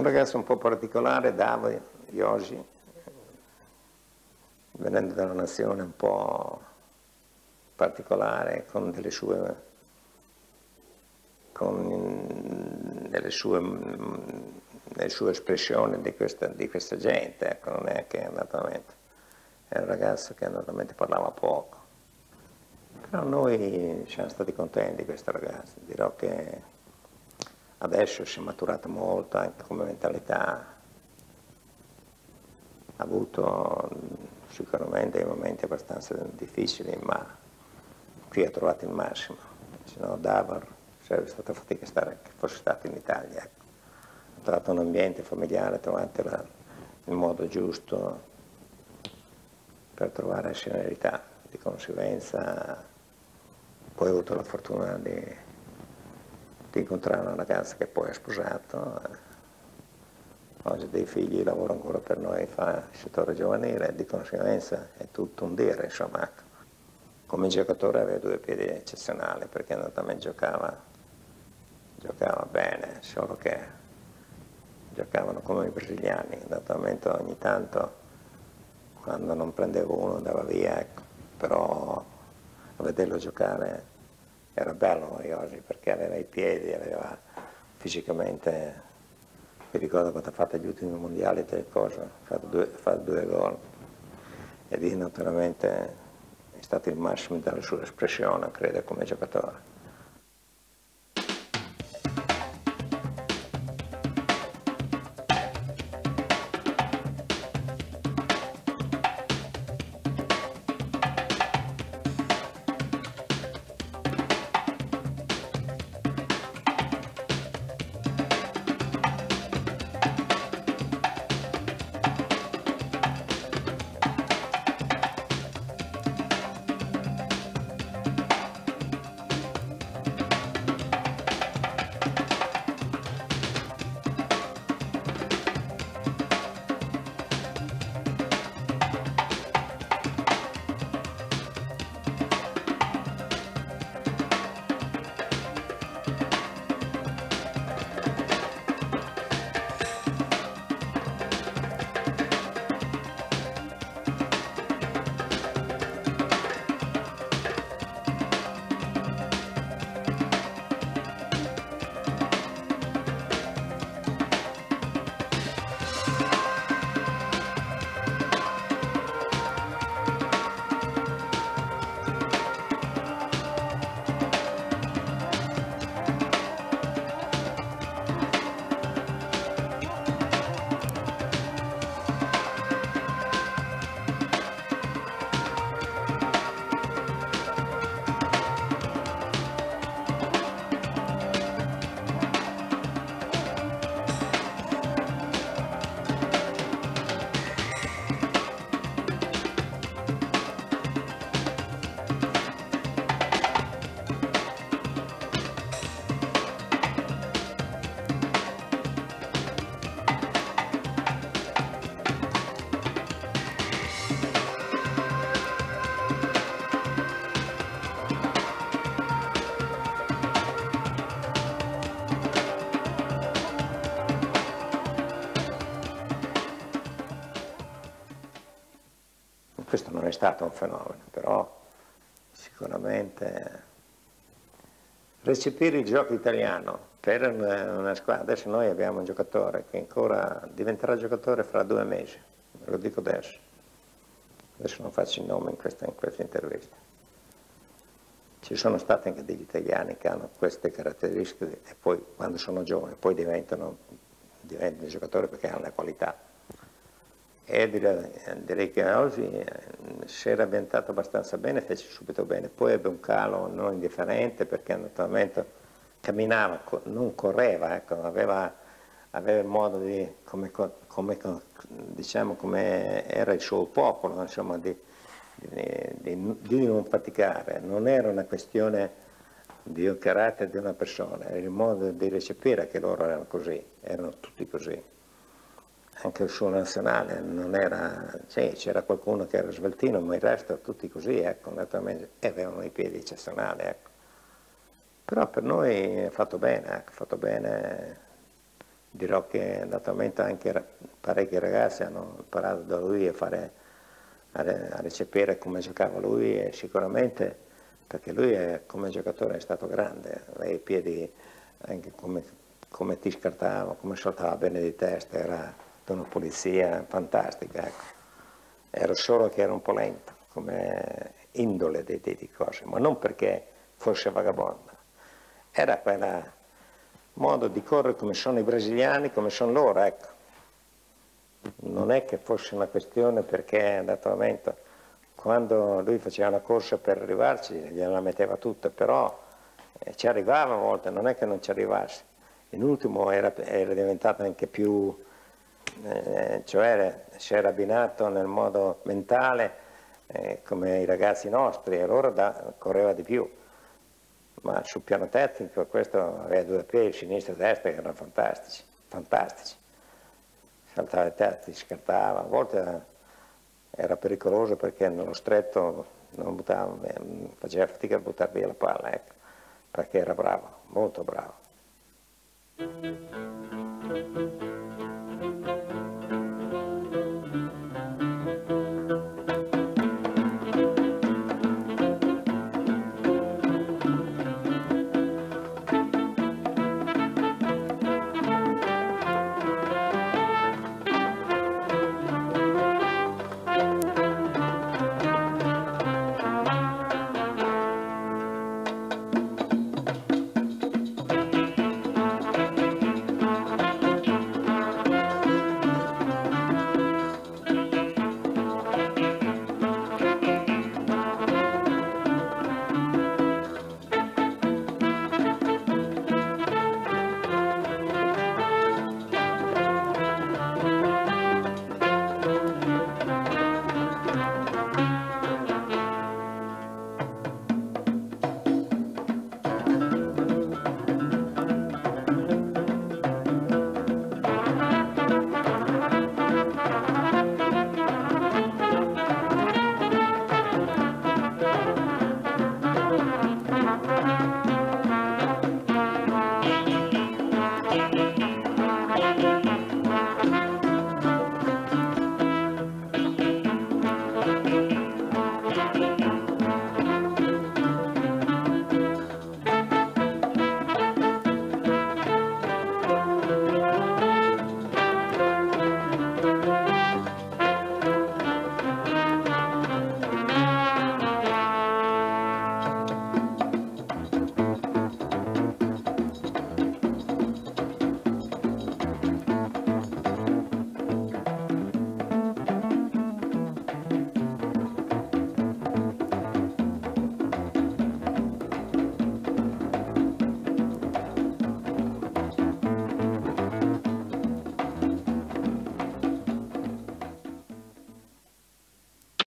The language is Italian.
ragazzo un po' particolare, Davo Yoshi, venendo da una nazione un po' particolare, con delle sue espressioni di questa gente, ecco, non è che naturalmente è un ragazzo che naturalmente parlava poco, però noi siamo stati contenti di questo ragazzo. Dirò che adesso si è maturato molto anche come mentalità, ha avuto sicuramente dei momenti abbastanza difficili, ma qui ha trovato il massimo, se no Davor sarebbe stata fatica che fosse stato in Italia. Ecco. Ha trovato un ambiente familiare, ha trovato il modo giusto per trovare serenità, di conseguenza poi ho avuto la fortuna di incontrare una ragazza che poi ha sposato, oggi ha dei figli, lavora ancora per noi, fa il settore giovanile, di conseguenza è tutto un dire, insomma. Come giocatore aveva due piedi eccezionali, perché naturalmente giocava bene, solo che giocavano come i brasiliani, naturalmente ogni tanto quando non prendevo uno andava via, ecco. Però a vederlo giocare era bello Yoshi, perché aveva i piedi, aveva fisicamente, mi ricordo quando ha fatto gli ultimi mondiali delle cose, ha fatto due gol e lì naturalmente è stato il massimo della sua espressione, credo, come giocatore. Questo non è stato un fenomeno, però sicuramente recepire il gioco italiano per una squadra. Adesso noi abbiamo un giocatore che ancora diventerà giocatore fra 2 mesi, ve lo dico adesso. Adesso non faccio il nome in questa intervista. Ci sono stati anche degli italiani che hanno queste caratteristiche e poi quando sono giovani poi diventano giocatori perché hanno la qualità. E direi che oggi si era ambientato abbastanza bene, fece subito bene, poi ebbe un calo non indifferente perché naturalmente camminava, non correva, ecco, aveva il modo di, diciamo, come era il suo popolo, insomma, di non faticare, non era una questione di un carattere di una persona, era il modo di recepire che loro erano così, erano tutti così. Anche il suo nazionale non era, sì, c'era qualcuno che era sveltino, ma il resto tutti così, ecco, naturalmente, e avevano i piedi eccezionali, ecco. Però per noi ha fatto bene, ecco, ha fatto bene Dirò che naturalmente anche parecchi ragazzi hanno imparato da lui a recepire come giocava lui, e sicuramente perché lui come giocatore è stato grande, aveva i piedi anche come ti scartava, come saltava bene di testa, era di una pulizia fantastica, ecco. Era solo che era un po' lento come indole di cose, ma non perché fosse vagabondo, era quel modo di correre come sono i brasiliani, come sono loro, ecco. Non è che fosse una questione perché naturalmente quando lui faceva una corsa per arrivarci gliela metteva tutta, però ci arrivava a volte, non è che non ci arrivasse. In ultimo era diventato anche più, cioè si era abbinato nel modo mentale come i ragazzi nostri, e allora correva di più. Ma sul piano tecnico questo aveva due piedi, sinistra e destra, che erano fantastici, fantastici. Saltava i tetti, scartava, a volte era pericoloso perché nello stretto non buttava, faceva fatica a buttare via la palla, ecco, perché era bravo, molto bravo.